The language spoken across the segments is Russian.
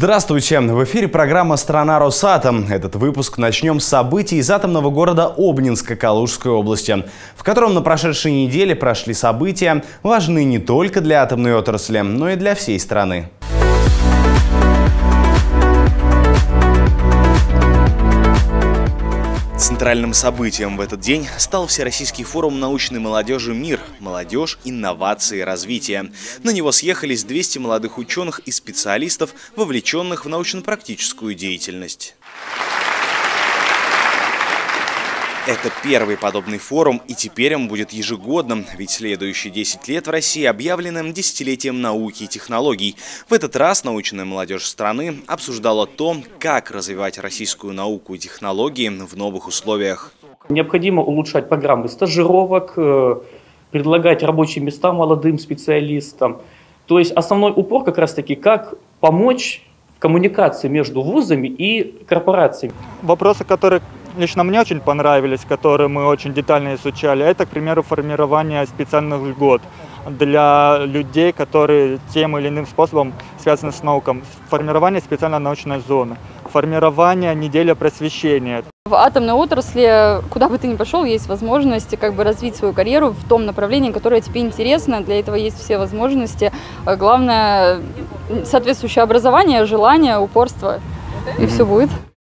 Здравствуйте! В эфире программа «Страна Росатом». Этот выпуск начнем с событий из атомного города Обнинска Калужской области, в котором на прошедшей неделе прошли события, важные не только для атомной отрасли, но и для всей страны. Центральным событием в этот день стал Всероссийский форум научной молодежи «Мир. Молодежь, инновации, развитие». На него съехались 200 молодых ученых и специалистов, вовлеченных в научно-практическую деятельность. Это первый подобный форум, и теперь он будет ежегодным, ведь следующие 10 лет в России объявлены десятилетием науки и технологий. В этот раз научная молодежь страны обсуждала то, как развивать российскую науку и технологии в новых условиях. Необходимо улучшать программы стажировок, предлагать рабочие места молодым специалистам. То есть основной упор как раз-таки, как помочь в коммуникации между вузами и корпорациями. Вопросы, которые лично мне очень понравились, которые мы очень детально изучали, это, к примеру, формирование специальных льгот для людей, которые тем или иным способом связаны с наукой, формирование специальной научной зоны, формирование недели просвещения. В атомной отрасли, куда бы ты ни пошел, есть возможности развить свою карьеру в том направлении, которое тебе интересно. Для этого есть все возможности. Главное, соответствующее образование, желание, упорство, и все будет.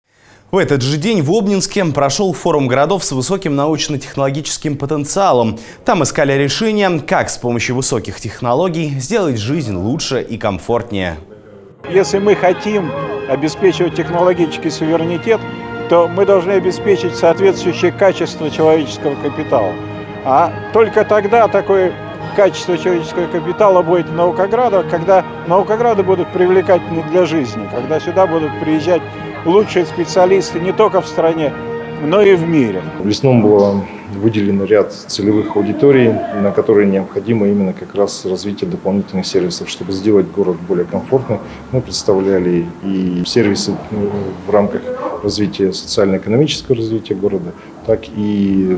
В этот же день в Обнинске прошел форум городов с высоким научно-технологическим потенциалом. Там искали решения, как с помощью высоких технологий сделать жизнь лучше и комфортнее. Если мы хотим обеспечивать технологический суверенитет, то мы должны обеспечить соответствующее качество человеческого капитала. А только тогда такое качество человеческого капитала будет в Наукоградах, когда Наукограды будут привлекательны для жизни, когда сюда будут приезжать лучшие специалисты не только в стране, но и в мире. В Лесном было выделено ряд целевых аудиторий, на которые необходимо именно как раз развитие дополнительных сервисов, чтобы сделать город более комфортным. Мы представляли и сервисы в рамках развития социально-экономического развития города, так и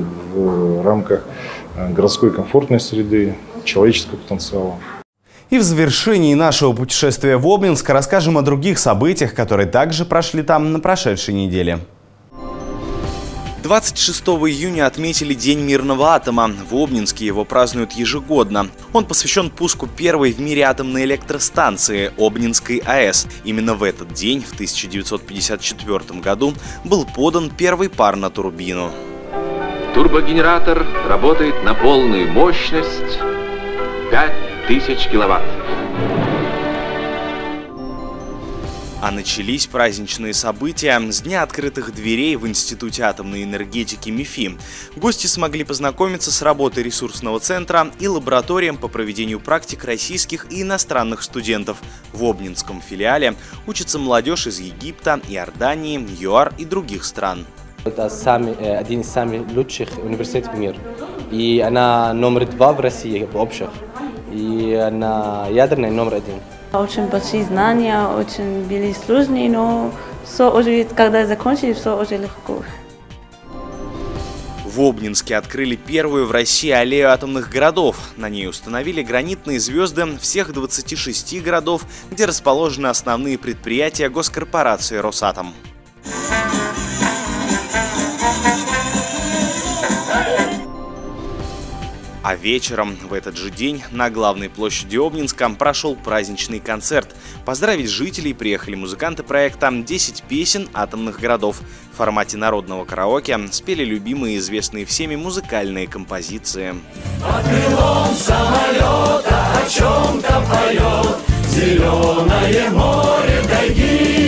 в рамках городской комфортной среды, человеческого потенциала. И в завершении нашего путешествия в Обнинск расскажем о других событиях, которые также прошли там на прошедшей неделе. 26 июня отметили День мирного атома. В Обнинске его празднуют ежегодно. Он посвящен пуску первой в мире атомной электростанции Обнинской АЭС. Именно в этот день, в 1954 году, был подан первый пар на турбину. Турбогенератор работает на полную мощность 5000 киловатт. А начались праздничные события с Дня открытых дверей в Институте атомной энергетики МИФИ. Гости смогли познакомиться с работой ресурсного центра и лабораториям по проведению практик российских и иностранных студентов. В Обнинском филиале учится молодежь из Египта, Иордании, ЮАР и других стран. Это один из самых лучших университетов в мире. И она номер 2 в России в общих. И она ядерная номер 1. Очень большие знания, очень были сложные, но все уже, когда закончили, все уже легко. В Обнинске открыли первую в России аллею атомных городов. На ней установили гранитные звезды всех 26 городов, где расположены основные предприятия госкорпорации «Росатом». А вечером в этот же день на главной площади Обнинска прошел праздничный концерт. Поздравить жителей приехали музыканты проекта «10 песен атомных городов». В формате народного караоке спели любимые и известные всеми музыкальные композиции. Под крылом самолета о чем-то поет зеленое море тайги.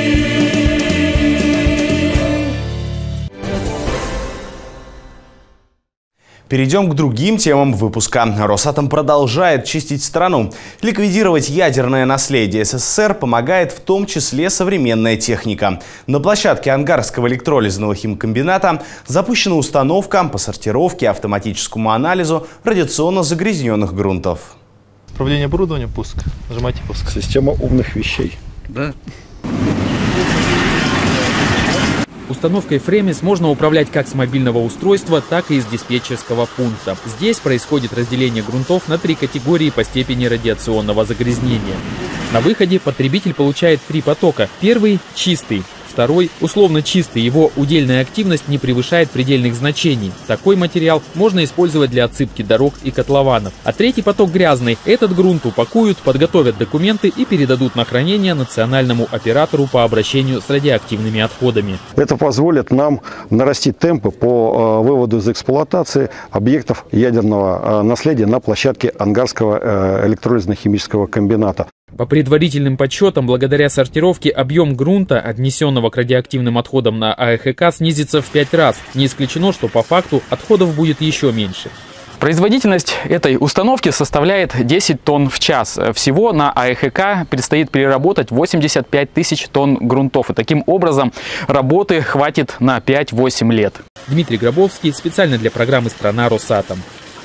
Перейдем к другим темам выпуска. Росатом продолжает чистить страну. Ликвидировать ядерное наследие СССР помогает в том числе современная техника. На площадке Ангарского электролизного химкомбината запущена установка по сортировке и автоматическому анализу радиационно загрязненных грунтов. Управление оборудованием, пуск. Нажимайте пуск. Система умных вещей. Да. Установкой Фремис можно управлять как с мобильного устройства, так и из диспетчерского пункта. Здесь происходит разделение грунтов на 3 категории по степени радиационного загрязнения. На выходе потребитель получает 3 потока. Первый – чистый. Второй – условно чистый, его удельная активность не превышает предельных значений. Такой материал можно использовать для отсыпки дорог и котлованов. А третий поток грязный. Этот грунт упакуют, подготовят документы и передадут на хранение национальному оператору по обращению с радиоактивными отходами. Это позволит нам нарастить темпы по выводу из эксплуатации объектов ядерного наследия на площадке Ангарского электролизно-химического комбината. По предварительным подсчетам, благодаря сортировке объем грунта, отнесенного к радиоактивным отходам на АЭХК, снизится в 5 раз. Не исключено, что по факту отходов будет еще меньше. Производительность этой установки составляет 10 тонн в час. Всего на АЭХК предстоит переработать 85 тысяч тонн грунтов. И таким образом работы хватит на 5-8 лет. Дмитрий Гробовский специально для программы «Страна Росатом».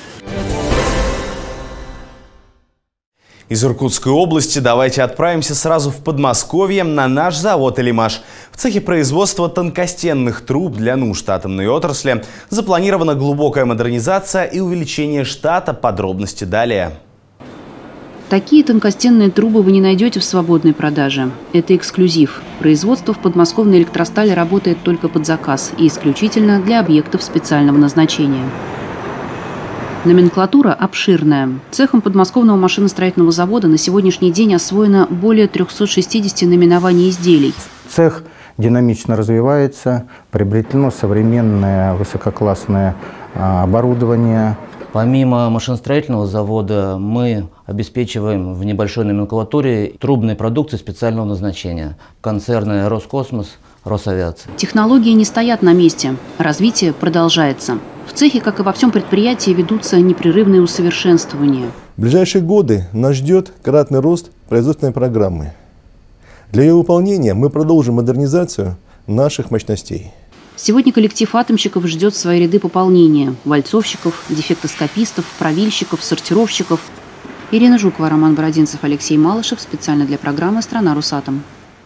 Из Иркутской области давайте отправимся сразу в Подмосковье на наш завод «Элимаш». В цехе производства тонкостенных труб для нужд атомной отрасли запланирована глубокая модернизация и увеличение штата. Подробности далее. Такие тонкостенные трубы вы не найдете в свободной продаже. Это эксклюзив. Производство в подмосковной электростали работает только под заказ и исключительно для объектов специального назначения. Номенклатура обширная. Цехом подмосковного машиностроительного завода на сегодняшний день освоено более 360 наименований изделий. Цех динамично развивается, приобретено современное высококлассное оборудование. Помимо машиностроительного завода мы обеспечиваем в небольшой номенклатуре трубной продукции специального назначения. Концерны «Роскосмос», «Росавиация». Технологии не стоят на месте. Развитие продолжается. В цехе, как и во всем предприятии, ведутся непрерывные усовершенствования. В ближайшие годы нас ждет кратный рост производственной программы. Для ее выполнения мы продолжим модернизацию наших мощностей. Сегодня коллектив атомщиков ждет в свои ряды пополнения. Вальцовщиков, дефектоскопистов, правильщиков, сортировщиков. Ирина Жукова, Роман Бородинцев, Алексей Малышев. Специально для программы «Страна Росатом».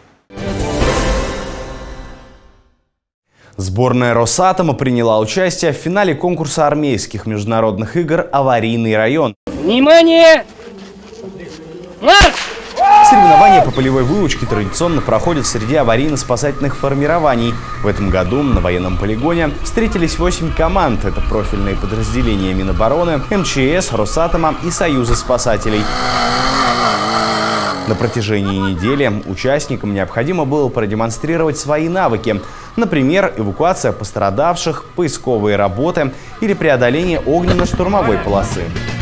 Сборная Росатома приняла участие в финале конкурса армейских международных игр «Аварийный район». Внимание! Марш! Соревнования по полевой выучке традиционно проходят среди аварийно-спасательных формирований. В этом году на военном полигоне встретились 8 команд. Это профильные подразделения Минобороны, МЧС, Росатома и Союза спасателей. На протяжении недели участникам необходимо было продемонстрировать свои навыки. Например, эвакуация пострадавших, поисковые работы или преодоление огненно-штурмовой полосы.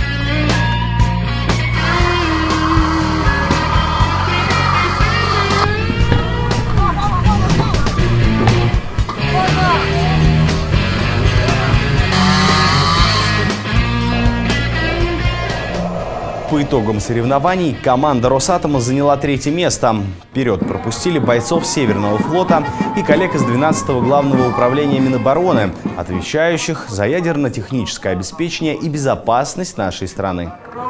По итогам соревнований команда Росатома заняла 3-е место. Вперед пропустили бойцов Северного флота и коллег из 12-го главного управления Минобороны, отвечающих за ядерно-техническое обеспечение и безопасность нашей страны.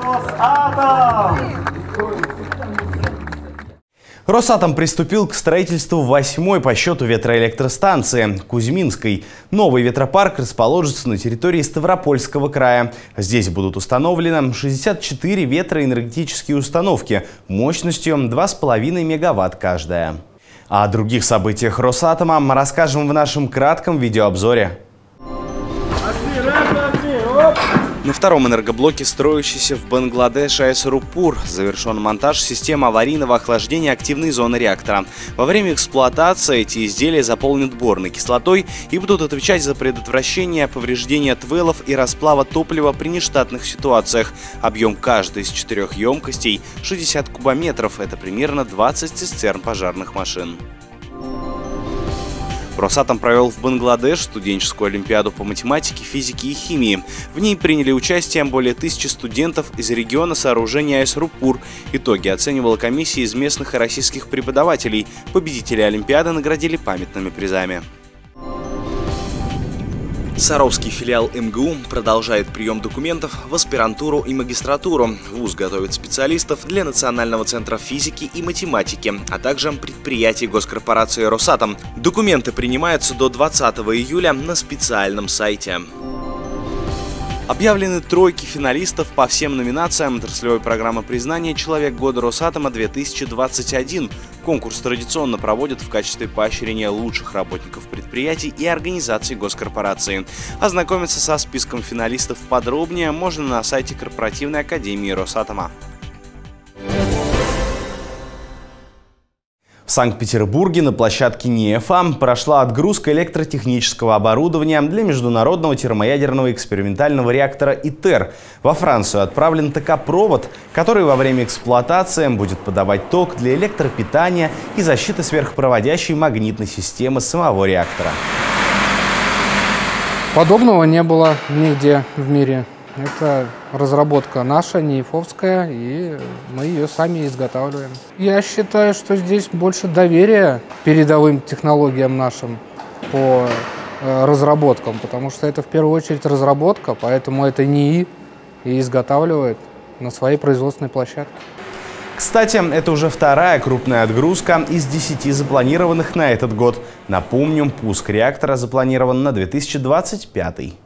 Росатом приступил к строительству 8-й по счету ветроэлектростанции Кузьминской. Новый ветропарк расположится на территории Ставропольского края. Здесь будут установлены 64 ветроэнергетические установки мощностью 2,5 мегаватт каждая. О других событиях Росатома мы расскажем в нашем кратком видеообзоре. На втором энергоблоке, строящийся в Бангладеше АЭС Рупур, завершен монтаж системы аварийного охлаждения активной зоны реактора. Во время эксплуатации эти изделия заполнят борной кислотой и будут отвечать за предотвращение повреждения твелов и расплава топлива при нештатных ситуациях. Объем каждой из 4 емкостей 60 кубометров. Это примерно 20 цистерн пожарных машин. Росатом провел в Бангладеш студенческую олимпиаду по математике, физике и химии. В ней приняли участие более 1000 студентов из региона сооружения АЭС Рупур. Итоги оценивала комиссия из местных и российских преподавателей. Победители олимпиады наградили памятными призами. Саровский филиал МГУ продолжает прием документов в аспирантуру и магистратуру. Вуз готовит специалистов для Национального центра физики и математики, а также предприятий госкорпорации «Росатом». Документы принимаются до 20 июля на специальном сайте. Объявлены тройки финалистов по всем номинациям отраслевой программы признания «Человек года Росатома-2021». Конкурс традиционно проводят в качестве поощрения лучших работников предприятий и организаций госкорпорации. Ознакомиться со списком финалистов подробнее можно на сайте Корпоративной академии Росатома. В Санкт-Петербурге на площадке НИЭФА прошла отгрузка электротехнического оборудования для международного термоядерного экспериментального реактора ИТЕР. Во Францию отправлен ТК-провод, который во время эксплуатации будет подавать ток для электропитания и защиты сверхпроводящей магнитной системы самого реактора. Подобного не было нигде в мире. Это разработка наша, НИЭФовская, и мы ее сами изготавливаем. Я считаю, что здесь больше доверия передовым технологиям нашим по разработкам, потому что это в первую очередь разработка, поэтому это НИИ и изготавливает на своей производственной площадке. Кстати, это уже вторая крупная отгрузка из 10 запланированных на этот год. Напомним, пуск реактора запланирован на 2025.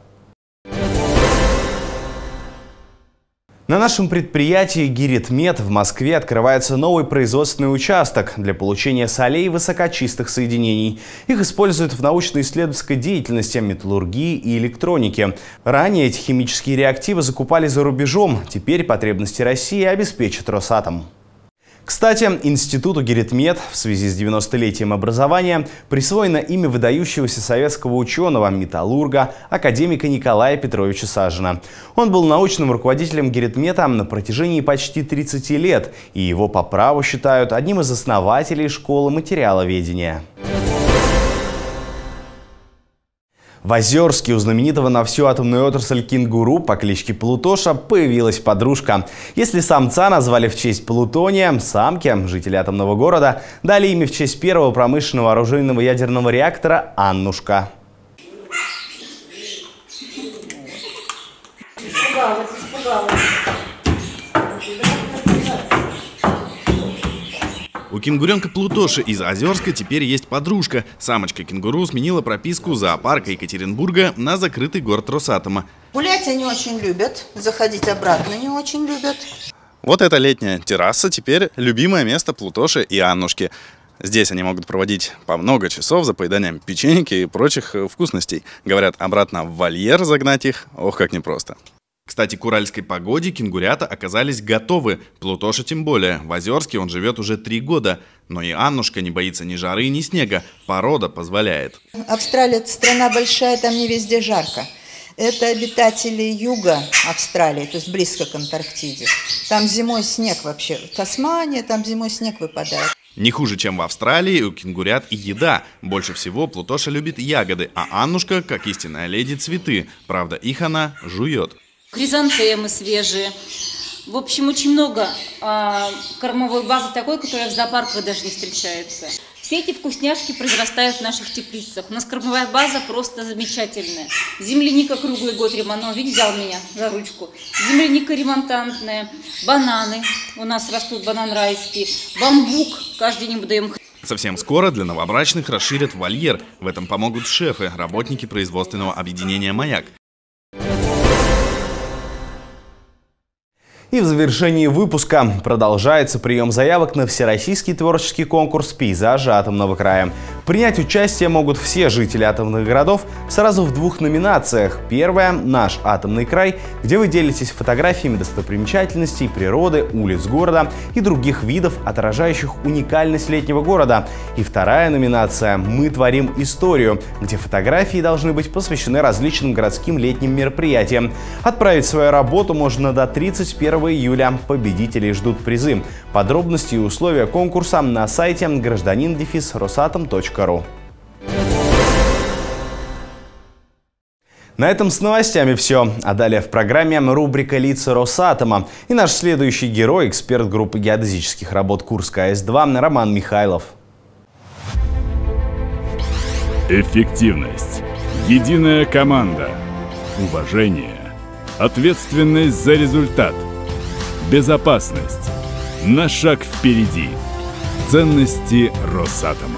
На нашем предприятии «Гиритмет» в Москве открывается новый производственный участок для получения солей высокочистых соединений. Их используют в научно-исследовательской деятельности, металлургии и электронике. Ранее эти химические реактивы закупали за рубежом. Теперь потребности России обеспечит Росатом. Кстати, институту «Гиритмет» в связи с 90-летием образования присвоено имя выдающегося советского ученого, металлурга, академика Николая Петровича Сажина. Он был научным руководителем «Гиритмета» на протяжении почти 30 лет, и его по праву считают одним из основателей школы материаловедения. В Озерске у знаменитого на всю атомную отрасль кенгуру по кличке Плутоша появилась подружка. Если самца назвали в честь Плутония, самке, жители атомного города, дали имя в честь первого промышленного оружейного ядерного реактора Аннушка. Испугалась. У кенгуренка Плутоши из Озерска теперь есть подружка. Самочка кенгуру сменила прописку зоопарка Екатеринбурга на закрытый город Росатома. Гулять они очень любят, заходить обратно не очень любят. Вот эта летняя терраса теперь любимое место Плутоши и Аннушки. Здесь они могут проводить по много часов за поеданием печеньки и прочих вкусностей. Говорят, обратно в вольер загнать их, ох, как непросто. Кстати, к уральской погоде кенгурята оказались готовы. Плутоша тем более. В Озерске он живет уже 3 года. Но и Аннушка не боится ни жары, ни снега. Порода позволяет. Австралия – это страна большая, там не везде жарко. Это обитатели юга Австралии, то есть близко к Антарктиде. Там зимой снег вообще. Тасмания, там зимой снег выпадает. Не хуже, чем в Австралии, у кенгурят и еда. Больше всего Плутоша любит ягоды, а Аннушка, как истинная леди, цветы. Правда, их она жует. Хризантемы свежие. В общем, очень много кормовой базы такой, которая в зоопарках даже не встречается. Все эти вкусняшки произрастают в наших теплицах. У нас кормовая база просто замечательная. Земляника круглый год ремонтная. Видите, взял меня за ручку. Земляника ремонтантная. Бананы. У нас растут банан райский. Бамбук. Каждый день даем. Совсем скоро для новобрачных расширят вольер. В этом помогут шефы, работники производственного объединения «Маяк». И в завершении выпуска продолжается прием заявок на всероссийский творческий конкурс «Пейзажи атомного края». Принять участие могут все жители атомных городов сразу в 2 номинациях. Первая – «Наш атомный край», где вы делитесь фотографиями достопримечательностей, природы, улиц города и других видов, отражающих уникальность летнего города. И вторая номинация «Мы творим историю», где фотографии должны быть посвящены различным городским летним мероприятиям. Отправить свою работу можно до 31 июля. Победителей ждут призы. Подробности и условия конкурса на сайте гражданин-росатом.ру. На этом с новостями все. А далее в программе рубрика «Лица Росатома». И наш следующий герой – эксперт группы геодезических работ Курской АЭС-2 Роман Михайлов. Эффективность, Единая команда, уважение, ответственность за результат, безопасность, на шаг впереди. Ценности Росатома.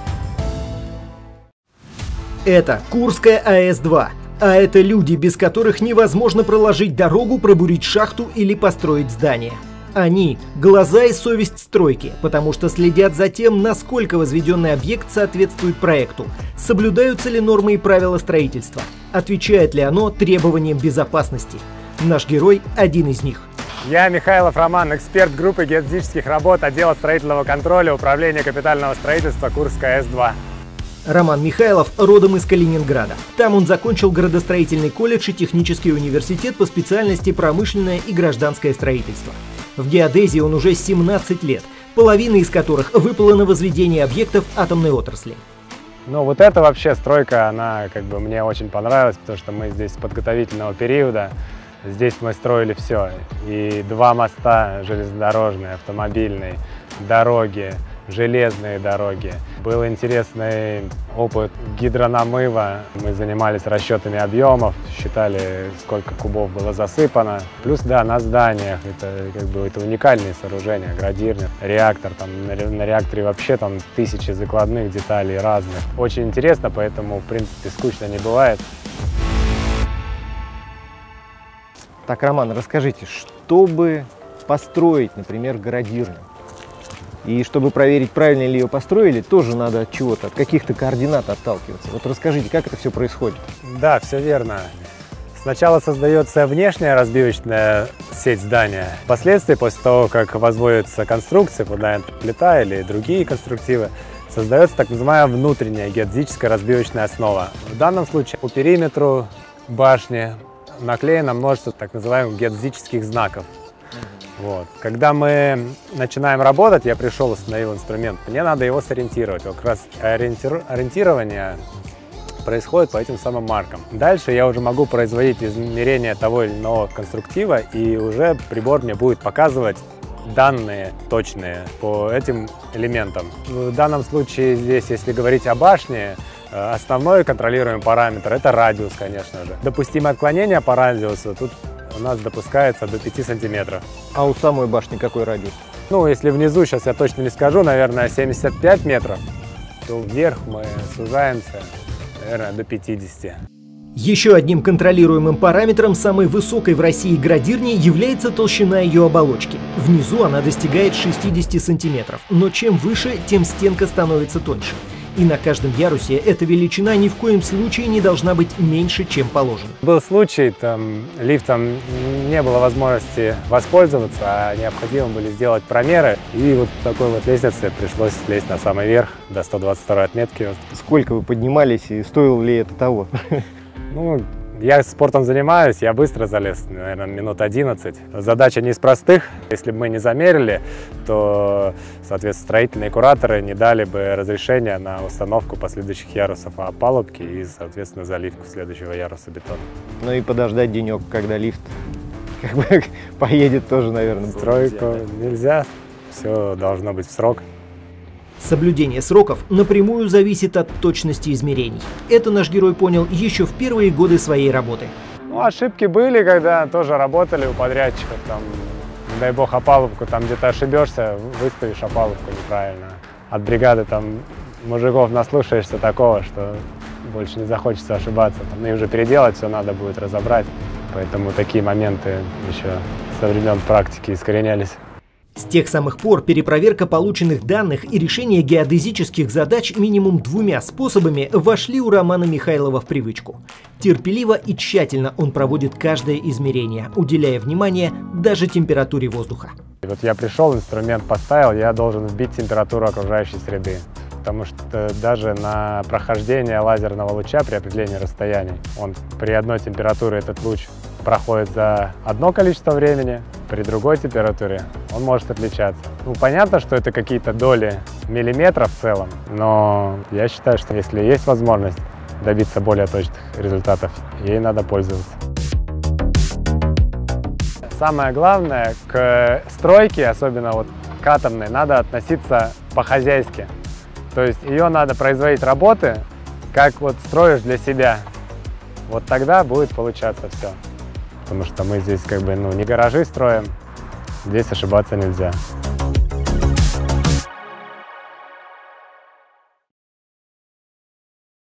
Это Курская АЭС-2. А это люди, без которых невозможно проложить дорогу, пробурить шахту или построить здание. Они – глаза и совесть стройки, потому что следят за тем, насколько возведенный объект соответствует проекту, соблюдаются ли нормы и правила строительства, отвечает ли оно требованиям безопасности. Наш герой – один из них. Я Михайлов Роман, эксперт группы геодезических работ отдела строительного контроля Управления капитального строительства Курская АЭС-2. Роман Михайлов родом из Калининграда. Там он закончил градостроительный колледж и технический университет по специальности промышленное и гражданское строительство. В геодезии он уже 17 лет, половина из которых выпала на возведение объектов атомной отрасли. Ну вот эта вообще стройка, она мне очень понравилась, потому что мы здесь с подготовительного периода. Здесь мы строили все. И 2 моста железнодорожные, автомобильные, дороги, железные дороги. Был интересный опыт гидронамыва. Мы занимались расчетами объемов, считали, сколько кубов было засыпано. Плюс, да, на зданиях. Это уникальные сооружения, градирня, реактор. На реакторе вообще тысячи закладных деталей разных. Очень интересно, поэтому, в принципе, скучно не бывает. Так, Роман, расскажите, чтобы построить, например, градирню, и чтобы проверить, правильно ли ее построили, тоже надо от чего-то, от каких-то координат отталкиваться. Вот расскажите, как это все происходит? Да, все верно. Сначала создается внешняя разбивочная сеть здания. Впоследствии, после того, как возводится конструкция, фундамент, плита или другие конструктивы, создается так называемая внутренняя геодезическая разбивочная основа. В данном случае по периметру башни наклеено множество так называемых геодезических знаков. Вот. Когда мы начинаем работать, я пришел, установил инструмент, мне надо его сориентировать. Как раз ориентирование происходит по этим самым маркам. Дальше я уже могу производить измерения того или иного конструктива, и уже прибор мне будет показывать данные точные по этим элементам. В данном случае здесь, если говорить о башне, основной контролируемый параметр – это радиус, конечно же. Допустимое отклонение по радиусу тут у нас допускается до 5 сантиметров. А у самой башни какой радиус? Ну, если внизу, сейчас я точно не скажу, наверное, 75 метров, то вверх мы сужаемся, наверное, до 50. Еще одним контролируемым параметром самой высокой в России градирни является толщина ее оболочки. Внизу она достигает 60 сантиметров, но чем выше, тем стенка становится тоньше. И на каждом ярусе эта величина ни в коем случае не должна быть меньше, чем положено. Был случай, лифтом не было возможности воспользоваться, а необходимо были сделать промеры. И вот такой вот лестнице пришлось лезть на самый верх, до 122 отметки. Сколько вы поднимались и стоило ли это того? Ну, я спортом занимаюсь, я быстро залез, наверное, минут 11. Задача не из простых. Если бы мы не замерили, то, соответственно, строительные кураторы не дали бы разрешения на установку последующих ярусов опалубки и, соответственно, заливку следующего яруса бетона. Ну и подождать денек, когда лифт поедет, тоже, наверное. Стройку нельзя, все должно быть в срок. Соблюдение сроков напрямую зависит от точности измерений. Это наш герой понял еще в первые годы своей работы. Ну, ошибки были, когда тоже работали у подрядчиков. Не дай бог, опалубку, где-то ошибешься, выставишь опалубку неправильно. От бригады мужиков наслушаешься такого, что больше не захочется ошибаться. И уже переделать все надо будет, разобрать. Поэтому такие моменты еще со времен практики искоренялись. С тех самых пор перепроверка полученных данных и решение геодезических задач минимум 2 способами вошли у Романа Михайлова в привычку. Терпеливо и тщательно он проводит каждое измерение, уделяя внимание даже температуре воздуха. Вот я пришел, инструмент поставил, я должен вбить температуру окружающей среды. Потому что даже на прохождение лазерного луча при определении расстояний, он при одной температуре этот луч проходит за одно количество времени, при другой температуре он может отличаться. Ну, понятно, что это какие-то доли миллиметров в целом, но я считаю, что если есть возможность добиться более точных результатов, ей надо пользоваться. Самое главное, к стройке, особенно к атомной, надо относиться по-хозяйски. То есть ее надо производить работы, как строишь для себя. Вот тогда будет получаться все. Потому что мы здесь как бы не гаражи строим, здесь ошибаться нельзя.